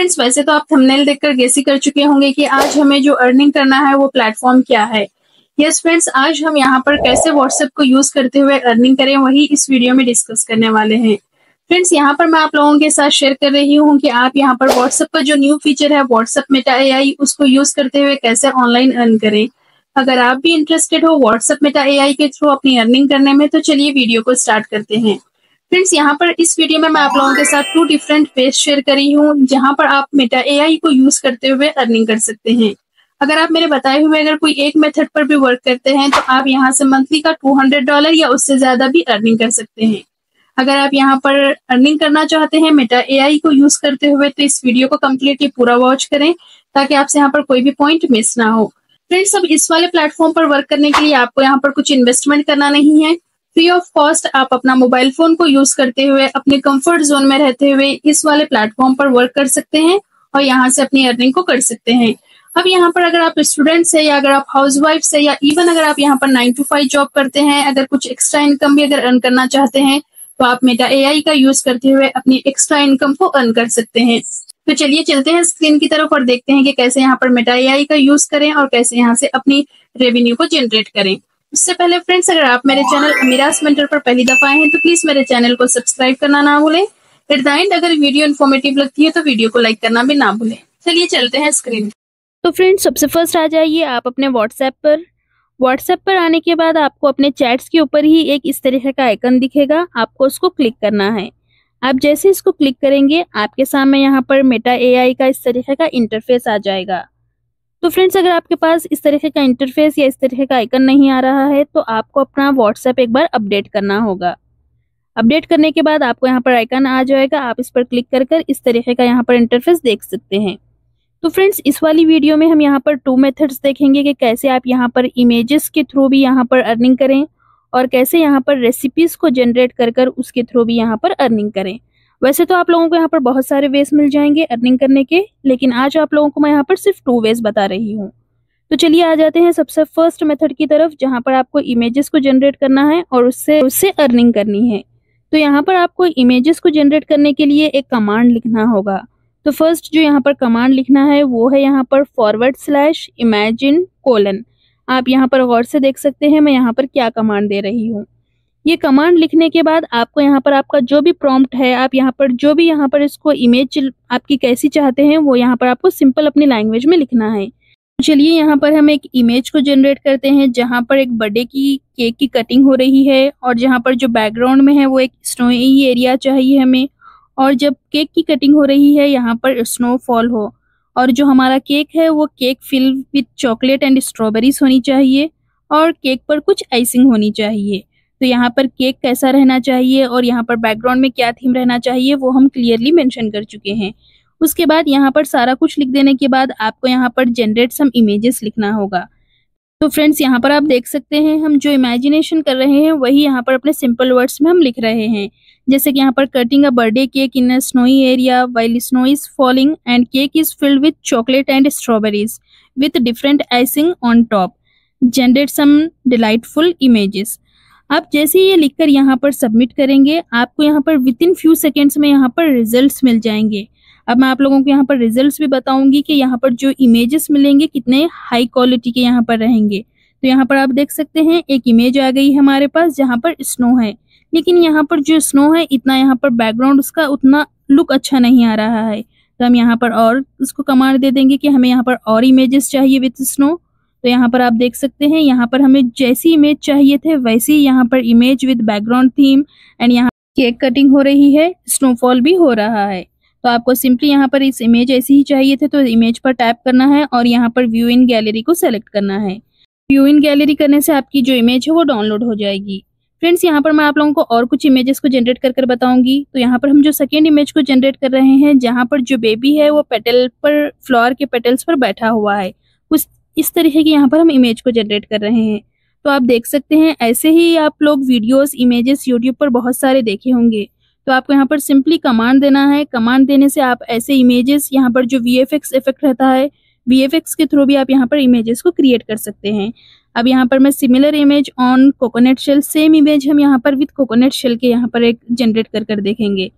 Friends, वैसे तो आप थंबनेल देखकर गेस ही कर चुके होंगे कि आज हमें जो अर्निंग करना है वो प्लेटफॉर्म क्या है। यस फ्रेंड्स, आज हम यहाँ पर कैसे व्हाट्सएप को यूज करते हुए अर्निंग करें वही इस वीडियो में डिस्कस करने वाले हैं। फ्रेंड्स, यहाँ पर मैं आप लोगों के साथ शेयर कर रही हूँ कि आप यहाँ पर व्हाट्सएप का जो न्यू फीचर है व्हाट्सएप मेटा एआई, उसको यूज करते हुए कैसे ऑनलाइन अर्न करें। अगर आप भी इंटरेस्टेड हो व्हाट्सएप मेटा एआई के थ्रू अपनी अर्निंग करने में, तो चलिए वीडियो को स्टार्ट करते हैं। फ्रेंड्स, यहाँ पर इस वीडियो में मैं आप लोगों के साथ 2 डिफरेंट वेज शेयर करी हूँ जहाँ पर आप मेटा एआई को यूज करते हुए अर्निंग कर सकते हैं। अगर आप मेरे बताए हुए अगर कोई एक मेथड पर भी वर्क करते हैं तो आप यहाँ से मंथली का $200 या उससे ज्यादा भी अर्निंग कर सकते हैं। अगर आप यहाँ पर अर्निंग करना चाहते हैं मेटा एआई को यूज करते हुए तो इस वीडियो को कम्प्लीटली पूरा वॉच करें ताकि आपसे यहाँ पर कोई भी पॉइंट मिस ना हो। फ्रेंड्स, अब इस वाले प्लेटफॉर्म पर वर्क करने के लिए आपको यहाँ पर कुछ इन्वेस्टमेंट करना नहीं है। फ्री ऑफ कॉस्ट आप अपना मोबाइल फोन को यूज करते हुए अपने कंफर्ट जोन में रहते हुए इस वाले प्लेटफॉर्म पर वर्क कर सकते हैं और यहाँ से अपनी अर्निंग को कर सकते हैं। अब यहाँ पर अगर आप स्टूडेंट से या अगर आप हाउसवाइफ से या इवन अगर आप यहाँ पर 9 to 5 जॉब करते हैं, अगर कुछ एक्स्ट्रा इनकम भी अगर अर्न करना चाहते हैं तो आप मेटा एआई का यूज करते हुए अपनी एक्स्ट्रा इनकम को अर्न कर सकते हैं। तो चलिए चलते हैं स्क्रीन की तरफ और देखते हैं कि कैसे यहाँ पर मेटा एआई का यूज करें और कैसे यहाँ से अपनी रेवेन्यू को जनरेट करें। उससे पहले फ्रेंड्स, अगर आप मेरे चैनल अमीराज मेंटर पर पहली दफा आए हैं तो प्लीज मेरे चैनल को सब्सक्राइब करना ना भूलें। एट द एंड अगर वीडियो इन्फॉर्मेटिव लगती है तो वीडियो को लाइक करना भी ना भूलें। चलिए चलते हैं स्क्रीन। तो फ्रेंड्स, सबसे फर्स्ट आ जाइए आप अपने व्हाट्सएप पर आने के बाद आपको अपने चैट्स के ऊपर ही एक इस तरह का आइकन दिखेगा, आपको उसको क्लिक करना है। आप जैसे इसको क्लिक करेंगे आपके सामने यहाँ पर मेटा एआई का इस तरह का इंटरफेस आ जाएगा। तो फ्रेंड्स, अगर आपके पास इस तरह का इंटरफेस या इस तरह का आइकन नहीं आ रहा है तो आपको अपना व्हाट्सएप एक बार अपडेट करना होगा। अपडेट करने के बाद आपको यहाँ पर आइकन आ जाएगा, आप इस पर क्लिक कर इस तरह का यहाँ पर इंटरफेस देख सकते हैं। तो फ्रेंड्स, इस वाली वीडियो में हम यहाँ पर 2 मेथड्स देखेंगे कि कैसे आप यहाँ पर इमेजेस के थ्रू भी यहाँ पर अर्निंग करें और कैसे यहाँ पर रेसिपीज को जनरेट कर उसके थ्रू भी यहाँ पर अर्निंग करें। वैसे तो आप लोगों को यहाँ पर बहुत सारे वेज मिल जाएंगे अर्निंग करने के, लेकिन आज आप लोगों को मैं यहाँ पर सिर्फ 2 वेज बता रही हूँ। तो चलिए आ जाते हैं सबसे फर्स्ट मेथड की तरफ जहाँ पर आपको इमेजेस को जनरेट करना है और उससे अर्निंग करनी है। तो यहाँ पर आपको इमेजेस को जनरेट करने के लिए एक कमांड लिखना होगा। तो फर्स्ट जो यहाँ पर कमांड लिखना है वो है यहाँ पर /imagine:। आप यहाँ पर गौर से देख सकते हैं मैं यहाँ पर क्या कमांड दे रही हूँ। ये कमांड लिखने के बाद आपको यहाँ पर आपका जो भी प्रॉम्प्ट है, आप यहाँ पर जो भी यहाँ पर इसको इमेज आपकी कैसी चाहते हैं वो यहाँ पर आपको सिंपल अपनी लैंग्वेज में लिखना है। चलिए यहाँ पर हम एक इमेज को जनरेट करते हैं जहाँ पर एक बर्थडे की केक की कटिंग हो रही है और जहाँ पर जो बैकग्राउंड में है वो एक स्नोई एरिया चाहिए हमें, और जब केक की कटिंग हो रही है यहाँ पर स्नोफॉल हो, और जो हमारा केक है वो cake filled with chocolate and strawberries होनी चाहिए और केक पर कुछ आइसिंग होनी चाहिए। तो यहाँ पर केक कैसा रहना चाहिए और यहाँ पर बैकग्राउंड में क्या थीम रहना चाहिए वो हम क्लियरली मेंशन कर चुके हैं। उसके बाद यहाँ पर सारा कुछ लिख देने के बाद आपको यहाँ पर जनरेट सम इमेजेस लिखना होगा। तो फ्रेंड्स, यहाँ पर आप देख सकते हैं हम जो इमेजिनेशन कर रहे हैं वही यहाँ पर अपने सिंपल वर्ड्स में हम लिख रहे हैं। जैसे कि यहाँ पर cutting a birthday cake in a snowy area while snow is falling and cake is filled with chocolate and strawberries with different icing on top, generate some delightful images. आप जैसे ये लिखकर यहाँ पर सबमिट करेंगे आपको यहाँ पर विद इन फ्यू सेकेंड्स में यहाँ पर रिजल्ट्स मिल जाएंगे। अब मैं आप लोगों को यहाँ पर रिजल्ट्स भी बताऊंगी कि यहाँ पर जो इमेजेस मिलेंगे कितने हाई क्वालिटी के यहाँ पर रहेंगे। तो यहाँ पर आप देख सकते हैं एक इमेज आ गई हमारे पास जहाँ पर स्नो है, लेकिन यहाँ पर जो स्नो है इतना यहाँ पर बैकग्राउंड उसका उतना लुक अच्छा नहीं आ रहा है। तो हम यहाँ पर और उसको कमांड दे देंगे कि हमें यहाँ पर और इमेजेस चाहिए विथ स्नो। तो यहाँ पर आप देख सकते हैं यहाँ पर हमें जैसी इमेज चाहिए थे वैसी यहाँ पर image with background theme and यहाँ केक कटिंग हो रही है, स्नोफॉल भी हो रहा है। तो आपको सिंपली यहाँ पर इस इमेज ऐसी ही चाहिए थे तो इमेज पर टैप करना है और यहाँ पर व्यू इन गैलरी को सेलेक्ट करना है। व्यू इन गैलरी करने से आपकी जो इमेज है वो डाउनलोड हो जाएगी। फ्रेंड्स, यहाँ पर मैं आप लोगों को और कुछ इमेजेस को जनरेट कर बताऊंगी। तो यहाँ पर हम जो सेकेंड इमेज को जनरेट कर रहे हैं जहाँ पर जो बेबी है वो पेटल पर फ्लावर के पेटल्स पर बैठा हुआ है, कुछ इस तरीके की यहाँ पर हम इमेज को जनरेट कर रहे हैं। तो आप देख सकते हैं ऐसे ही आप लोग वीडियोस इमेजेस यूट्यूब पर बहुत सारे देखे होंगे। तो आपको यहाँ पर सिंपली कमांड देना है। कमांड देने से आप ऐसे इमेजेस यहाँ पर जो VFX इफेक्ट रहता है VFX के थ्रू भी आप यहाँ पर इमेजेस को क्रिएट कर सकते हैं। अब यहाँ पर मैं similar image on coconut shell, same image हम यहाँ पर विद कोकोनट शेल के यहाँ पर एक जनरेट कर देखेंगे।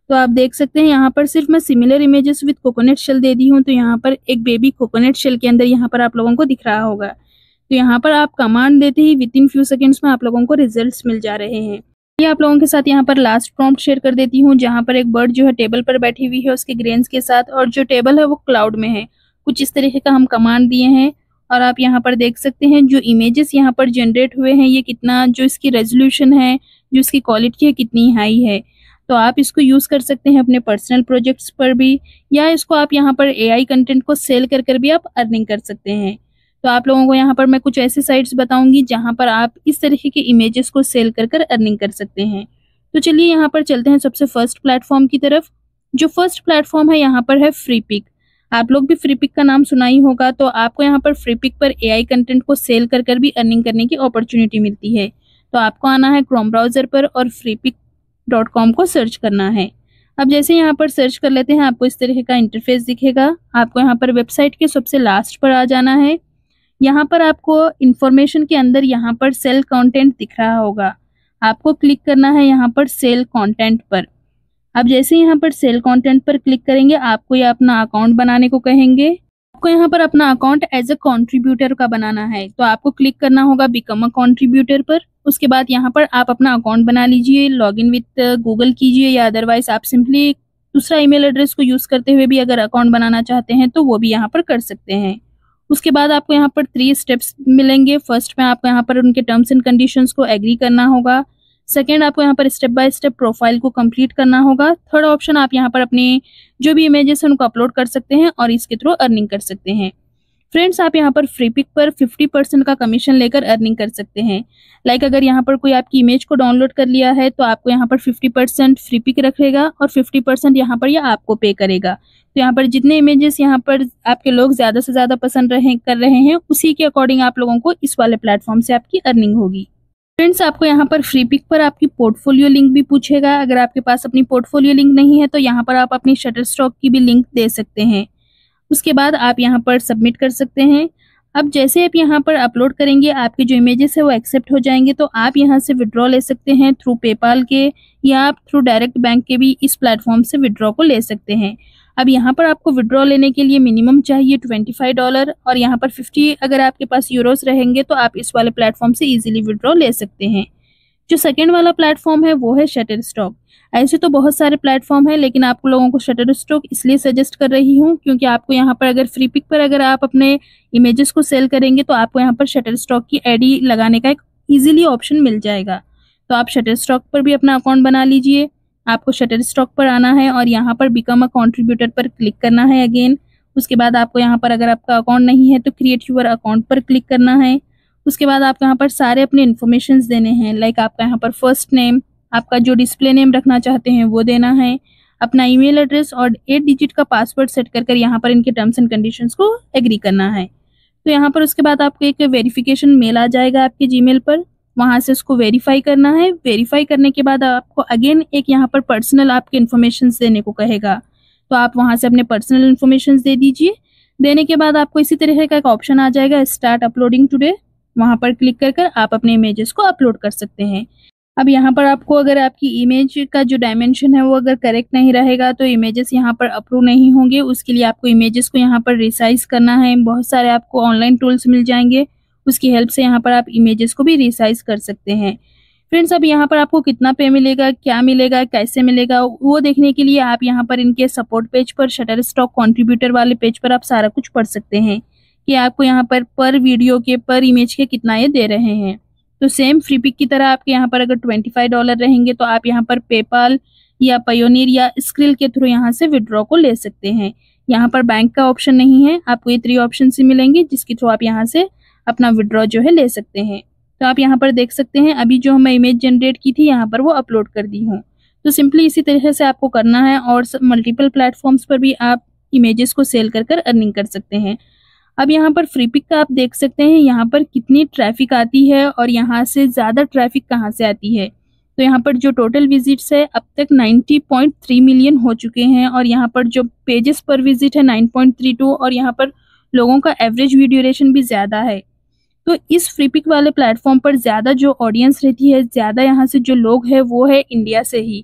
तो आप देख सकते हैं यहाँ पर सिर्फ मैं similar images with coconut shell दे दी हूँ, तो यहाँ पर एक बेबी कोकोनट शेल के अंदर यहाँ पर आप लोगों को दिख रहा होगा। तो यहाँ पर आप कमांड देते ही विद इन फ्यू सेकेंड्स में आप लोगों को रिजल्ट्स मिल जा रहे हैं। ये आप लोगों के साथ यहाँ पर लास्ट प्रॉम्प्ट शेयर कर देती हूँ, जहाँ पर एक बर्ड जो है टेबल पर बैठी हुई है उसके ग्रेन्स के साथ, और जो टेबल है वो क्लाउड में है। कुछ इस तरीके का हम कमांड दिए हैं, और आप यहाँ पर देख सकते हैं जो इमेजेस यहाँ पर जनरेट हुए हैं ये कितना, जो इसकी रेजोल्यूशन है, जो इसकी क्वालिटी है, कितनी हाई है। तो आप इसको यूज कर सकते हैं अपने पर्सनल प्रोजेक्ट्स पर भी, या इसको आप यहाँ पर एआई कंटेंट को सेल कर भी आप अर्निंग कर सकते हैं। तो आप लोगों को यहाँ पर मैं कुछ ऐसे साइट्स बताऊंगी जहां पर आप इस तरीके के इमेजेस को सेल कर अर्निंग कर सकते हैं। तो चलिए यहाँ पर चलते हैं सबसे फर्स्ट प्लेटफॉर्म की तरफ। जो फर्स्ट प्लेटफॉर्म है यहाँ पर है फ्रीपिक। आप लोग भी फ्रीपिक का नाम सुना ही होगा। तो आपको यहाँ पर फ्रीपिक पर एआई कंटेंट को सेल कर भी अर्निंग करने की अपॉर्चुनिटी मिलती है। तो आपको आना है क्रोम ब्राउजर पर और freepik.com को सर्च करना है। अब जैसे यहाँ पर सर्च कर लेते हैं आपको इस तरीके का इंटरफेस दिखेगा। आपको यहाँ पर वेबसाइट के सबसे लास्ट पर आ जाना है। यहाँ पर आपको इंफॉर्मेशन के अंदर यहाँ पर सेल कंटेंट दिख रहा होगा, आपको क्लिक करना है यहाँ पर सेल कंटेंट पर। अब जैसे यहाँ पर सेल कंटेंट पर क्लिक करेंगे आपको ये अपना अकाउंट बनाने को कहेंगे। आपको यहाँ पर अपना अकाउंट एज अ कंट्रीब्यूटर का बनाना है, तो आपको क्लिक करना होगा बिकम अ कंट्रीब्यूटर पर। उसके बाद यहाँ पर आप अपना अकाउंट बना लीजिए, लॉगिन विथ गूगल कीजिए, या अदरवाइज आप सिंपली दूसरा ईमेल एड्रेस को यूज करते हुए भी अगर अकाउंट बनाना चाहते हैं तो वो भी यहाँ पर कर सकते हैं। उसके बाद आपको यहाँ पर 3 स्टेप्स मिलेंगे। फर्स्ट में आपको यहाँ पर उनके टर्म्स एंड कंडीशंस को एग्री करना होगा। सेकंड आपको यहाँ पर स्टेप बाय स्टेप प्रोफाइल को कंप्लीट करना होगा। थर्ड ऑप्शन आप यहाँ पर अपने जो भी इमेजेस हैं उनको अपलोड कर सकते हैं और इसके थ्रू अर्निंग कर सकते हैं। फ्रेंड्स, आप यहाँ पर फ्रीपिक पर 50% का कमीशन लेकर अर्निंग कर सकते हैं। लाइक अगर यहाँ पर कोई आपकी इमेज को डाउनलोड कर लिया है तो आपको यहाँ पर 50% फ्रीपिक रखेगा और 50% यहाँ पर यह आपको पे करेगा। तो यहाँ पर जितने इमेजेस यहाँ पर आपके लोग ज्यादा से ज्यादा पसंद कर रहे हैं उसी के अकॉर्डिंग आप लोगों को इस वाले प्लेटफॉर्म से आपकी अर्निंग होगी। फ्रेंड्स, आपको यहाँ पर फ्रीपिक पर आपकी पोर्टफोलियो लिंक भी पूछेगा। अगर आपके पास अपनी पोर्टफोलियो लिंक नहीं है तो यहाँ पर आप अपनी शटरस्टॉक की भी लिंक दे सकते हैं। उसके बाद आप यहाँ पर सबमिट कर सकते हैं। अब जैसे आप यहाँ पर अपलोड करेंगे आपके जो इमेजेस है वो एक्सेप्ट हो जाएंगे, तो आप यहाँ से विड्रॉ ले सकते हैं थ्रू पेपाल के, या आप थ्रू डायरेक्ट बैंक के भी इस प्लेटफॉर्म से विड्रॉ को ले सकते हैं। अब यहाँ पर आपको विड्रॉ लेने के लिए मिनिमम चाहिए $25 और यहाँ पर 50 अगर आपके पास यूरोस रहेंगे तो आप इस वाले प्लेटफॉर्म से इजीली विड्रॉ ले सकते हैं। जो सेकेंड वाला प्लेटफॉर्म है वो है शटरस्टॉक। ऐसे तो बहुत सारे प्लेटफॉर्म है लेकिन आप लोगों को शटरस्टॉक इसलिए सजेस्ट कर रही हूँ क्योंकि आपको यहाँ पर अगर फ्रीपिक पर अगर आप अपने इमेजेस को सेल करेंगे तो आपको यहाँ पर शटरस्टॉक की आईडी लगाने का एक इजीली ऑप्शन मिल जाएगा। तो आप शटरस्टॉक पर भी अपना अकाउंट बना लीजिए। आपको शटरस्टॉक पर आना है और यहाँ पर बिकम अ कंट्रीब्यूटर पर क्लिक करना है अगेन। उसके बाद आपको यहाँ पर अगर आपका अकाउंट नहीं है तो क्रिएट यूर अकाउंट पर क्लिक करना है। उसके बाद आप यहाँ पर सारे अपने इन्फॉर्मेशन देने हैं, लाइक आपका यहाँ पर फर्स्ट नेम, आपका जो डिस्प्ले नेम रखना चाहते हैं वो देना है, अपना ईमेल एड्रेस और 8 डिजिट का पासवर्ड सेट कर यहाँ पर इनके टर्म्स एंड कंडीशंस को एग्री करना है। तो यहाँ पर उसके बाद आपको एक वेरिफिकेशन मेल आ जाएगा आपके जीमेल पर, वहां से उसको वेरीफाई करना है। वेरीफाई करने के बाद आपको अगेन एक यहाँ पर पर्सनल आपके इन्फॉर्मेशन देने को कहेगा, तो आप वहां से अपने पर्सनल इन्फॉर्मेशन दे दीजिए। देने के बाद आपको इसी तरह का एक ऑप्शन आ जाएगा स्टार्ट अपलोडिंग टुडे, वहां पर क्लिक कर आप अपने इमेजेस को अपलोड कर सकते हैं। अब यहाँ पर आपको अगर आपकी इमेज का जो डायमेंशन है वो अगर करेक्ट नहीं रहेगा तो इमेजेस यहाँ पर अप्रूव नहीं होंगे। उसके लिए आपको इमेजेस को यहाँ पर रिसाइज करना है। बहुत सारे आपको ऑनलाइन टूल्स मिल जाएंगे, उसकी हेल्प से यहाँ पर आप इमेजेस को भी रिसाइज कर सकते हैं। फ्रेंड्स, अब यहाँ पर आपको कितना पे मिलेगा, क्या मिलेगा, कैसे मिलेगा, वो देखने के लिए आप यहाँ पर इनके सपोर्ट पेज पर शटरस्टॉक कंट्रीब्यूटर वाले पेज पर आप सारा कुछ पढ़ सकते हैं कि आपको यहाँ पर वीडियो के पर इमेज के कितना ये दे रहे हैं। तो सेम फ्रीपिक की तरह आपके यहाँ पर अगर $25 रहेंगे तो आप यहाँ पर पेपाल या पायोनियर या स्क्रिल के थ्रू यहाँ से विड्रॉ को ले सकते हैं। यहाँ पर बैंक का ऑप्शन नहीं है, आपको ये 3 ऑप्शन से मिलेंगे जिसके थ्रू आप यहाँ से अपना विड्रॉ जो है ले सकते हैं। तो आप यहाँ पर देख सकते हैं अभी जो मैं इमेज जनरेट की थी यहाँ पर वो अपलोड कर दी हूँ। तो सिंपली इसी तरह से आपको करना है और मल्टीपल प्लेटफॉर्म्स पर भी आप इमेजेस को सेल कर अर्निंग कर सकते हैं। अब यहाँ पर फ्रीपिक का आप देख सकते हैं यहाँ पर कितनी ट्रैफिक आती है और यहाँ से ज़्यादा ट्रैफिक कहाँ से आती है। तो यहाँ पर जो टोटल विजिट्स है अब तक 90.3 मिलियन हो चुके हैं और यहाँ पर जो पेजेस पर विजिट है 9.32 और यहाँ पर लोगों का एवरेज व्यू ड्यूरेशन भी ज़्यादा है। तो इस फ्रीपिक वाले प्लेटफॉर्म पर ज़्यादा जो ऑडियंस रहती है, ज़्यादा यहाँ से जो लोग हैं वो है इंडिया से ही।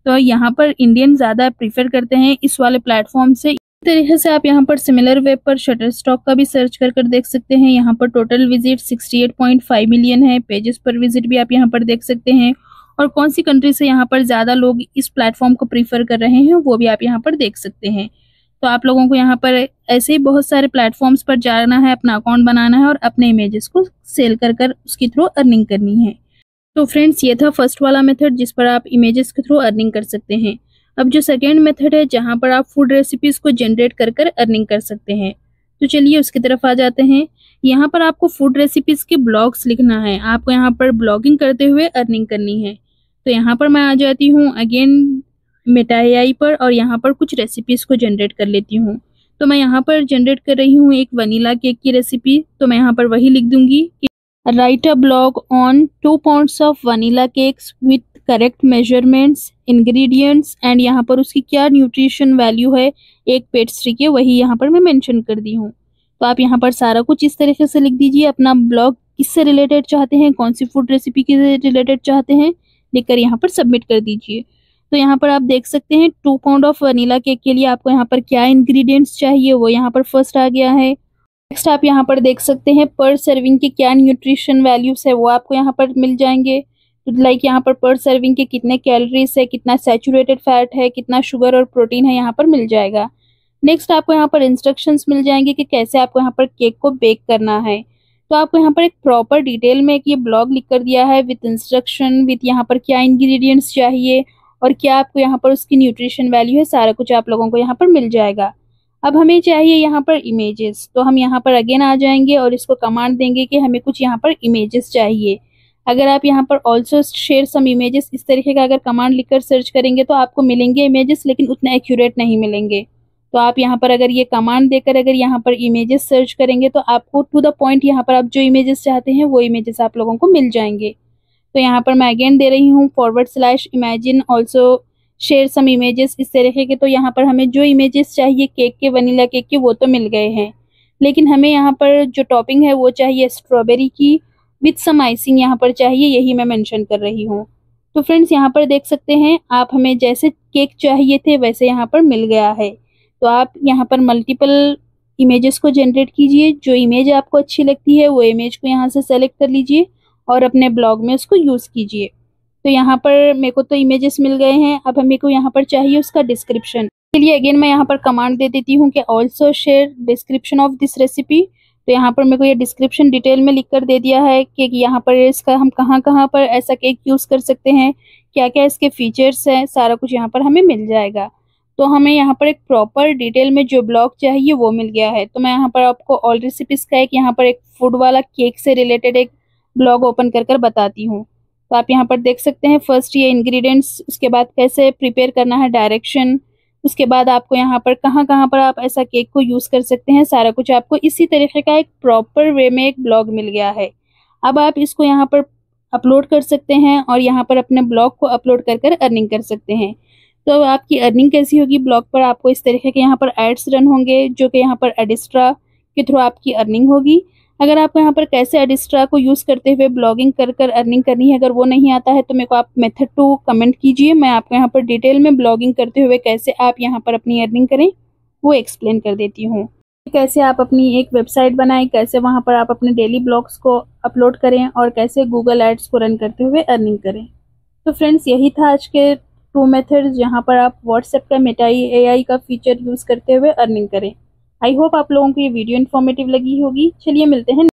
तो यहाँ पर इंडियन ज़्यादा प्रीफर करते हैं इस वाले प्लेटफॉर्म से। इस तरीके से आप यहाँ पर सिमिलर वेब पर शटरस्टॉक का भी सर्च कर देख सकते हैं। यहाँ पर टोटल विजिट 68.5 मिलियन है। पेजेस पर विजिट भी आप यहाँ पर देख सकते हैं, और कौन सी कंट्री से यहाँ पर ज़्यादा लोग इस प्लेटफॉर्म को प्रीफर कर रहे हैं वो भी आप यहाँ पर देख सकते हैं। तो आप लोगों को यहाँ पर ऐसे ही बहुत सारे प्लेटफॉर्म्स पर जाना है, अपना अकाउंट बनाना है और अपने इमेजेस को सेल कर उसके थ्रू अर्निंग करनी है। तो फ्रेंड्स, ये था फर्स्ट वाला मेथड जिस पर आप इमेजेस के थ्रू अर्निंग कर सकते हैं। अब जो सेकेंड मेथड है जहाँ पर आप फूड रेसिपीज को जनरेट कर अर्निंग कर सकते हैं, तो चलिए उसकी तरफ आ जाते हैं। यहाँ पर आपको फूड रेसिपीज के ब्लॉग्स लिखना है, आपको यहाँ पर ब्लॉगिंग करते हुए अर्निंग करनी है। तो यहाँ पर मैं आ जाती हूँ अगेन मेटा एआई पर, और यहाँ पर कुछ रेसिपीज को जनरेट कर लेती हूँ। तो मैं यहाँ पर जनरेट कर रही हूँ एक वनीला केक की रेसिपी। तो मैं यहाँ पर वही लिख दूंगी कि write a blog on 2 pounds of vanilla cakes with correct measurements, ingredients and यहाँ पर उसकी क्या न्यूट्रिशन वैल्यू है एक पेस्ट्री के, वही यहाँ पर मैं मेंशन कर दी हूँ। तो आप यहाँ पर सारा कुछ इस तरीके से लिख दीजिए। अपना ब्लॉग किससे रिलेटेड चाहते हैं, कौन सी फूड रेसिपी के रिलेटेड चाहते हैं, लिखकर यहाँ पर सबमिट कर दीजिए। तो यहाँ पर आप देख सकते हैं 2 pound ऑफ वनीला केक के लिए आपको यहाँ पर क्या इंग्रेडिएंट्स चाहिए वो यहाँ पर फर्स्ट आ गया है। नेक्स्ट आप यहाँ पर देख सकते हैं पर सर्विंग के क्या न्यूट्रिशन वैल्यूज है वो आपको यहाँ पर मिल जाएंगे। तो लाइक यहाँ पर सर्विंग के कितने कैलोरीज है, कितना सैचुरेटेड फैट है, कितना शुगर और प्रोटीन है यहाँ पर मिल जाएगा। नेक्स्ट आपको यहाँ पर इंस्ट्रक्शंस मिल जाएंगे कि कैसे आपको यहाँ पर केक को बेक करना है। तो आपको यहाँ पर एक प्रॉपर डिटेल में एक ये ब्लॉग लिख कर दिया है विथ इंस्ट्रक्शन, विथ यहाँ पर क्या इंग्रेडिएंट्स चाहिए और क्या आपको यहाँ पर उसकी न्यूट्रिशन वैल्यू है, सारा कुछ आप लोगों को यहाँ पर मिल जाएगा। अब हमें चाहिए यहाँ पर इमेजेस, तो हम यहाँ पर अगेन आ जाएंगे और इसको कमांड देंगे कि हमें कुछ यहाँ पर इमेजेस चाहिए। अगर आप यहाँ पर ऑल्सो शेयर सम इमेजेस इस तरीके का अगर कमांड लिखकर सर्च करेंगे तो आपको मिलेंगे इमेजेस, लेकिन उतने एक्यूरेट नहीं मिलेंगे। तो आप यहाँ पर अगर ये कमांड देकर अगर यहाँ पर इमेजेस सर्च करेंगे तो आपको टू द पॉइंट यहाँ पर आप जो इमेजेस चाहते हैं वो इमेजेस आप लोगों को मिल जाएंगे। तो यहाँ पर मैं अगेन दे रही हूँ /imagine also share some images इस तरीके के। तो यहाँ पर हमें जो इमेजेस चाहिए केक के, वनीला केक के, वो तो मिल गए हैं, लेकिन हमें यहाँ पर जो टॉपिंग है वो चाहिए स्ट्रॉबेरी की विथ सम आइसिंग यहाँ पर चाहिए, यही मैं मेंशन कर रही हूँ। तो फ्रेंड्स यहाँ पर देख सकते हैं आप, हमें जैसे केक चाहिए थे वैसे यहाँ पर मिल गया है। तो आप यहाँ पर मल्टीपल इमेजेस को जनरेट कीजिए, जो इमेज आपको अच्छी लगती है वो इमेज को यहाँ से सेलेक्ट कर लीजिए और अपने ब्लॉग में उसको यूज़ कीजिए। तो यहाँ पर मेरे को तो इमेजेस मिल गए हैं, अब हमें को यहाँ पर चाहिए उसका डिस्क्रिप्शन के लिए अगेन मैं यहाँ पर कमांड दे देती हूँ कि also share description of this recipe. तो यहाँ पर मेरे को ये डिस्क्रिप्शन डिटेल में लिख कर दे दिया है कि यहाँ पर इसका हम कहाँ पर ऐसा केक यूज़ कर सकते हैं, क्या क्या इसके फीचर्स हैं, सारा कुछ यहाँ पर हमें मिल जाएगा। तो हमें यहाँ पर एक प्रॉपर डिटेल में जो ब्लॉग चाहिए वो मिल गया है। तो मैं यहाँ पर आपको ऑल रेसिपीज का एक यहाँ पर एक फूड वाला केक से रिलेटेड एक ब्लॉग ओपन कर बताती हूँ। तो आप यहाँ पर देख सकते हैं फर्स्ट ये इंग्रेडिएंट्स, उसके बाद कैसे प्रिपेयर करना है, डायरेक्शन, उसके बाद आपको यहाँ पर कहाँ पर आप ऐसा केक को यूज़ कर सकते हैं, सारा कुछ आपको इसी तरीके का एक प्रॉपर वे में एक ब्लॉग मिल गया है। अब आप इसको यहाँ पर अपलोड कर सकते हैं और यहाँ पर अपने ब्लॉग को अपलोड कर अर्निंग कर सकते हैं। तो आपकी अर्निंग कैसी होगी, ब्लॉग पर आपको इस तरीके के यहाँ पर एड्स रन होंगे जो कि यहाँ पर एडिस्ट्रा के थ्रू आपकी अर्निंग होगी। अगर आपको यहाँ पर कैसे एडिस्ट्रा को यूज़ करते हुए ब्लॉगिंग कर अर्निंग करनी है, अगर वो नहीं आता है तो मेरे को आप मेथड 2 कमेंट कीजिए, मैं आपको यहाँ पर डिटेल में ब्लॉगिंग करते हुए कैसे आप यहाँ पर अपनी अर्निंग करें वो एक्सप्लेन कर देती हूँ। कैसे आप अपनी एक वेबसाइट बनाएं, कैसे वहाँ पर आप अपने डेली ब्लॉग्स को अपलोड करें और कैसे गूगल एड्स को रन करते हुए अर्निंग करें। तो फ्रेंड्स यही था आज के 2 मेथड्स जहाँ पर आप व्हाट्सएप का मेटा एआई का फीचर यूज़ करते हुए अर्निंग करें। आई होप आप लोगों को ये वीडियो इन्फॉर्मेटिव लगी होगी। चलिए मिलते हैं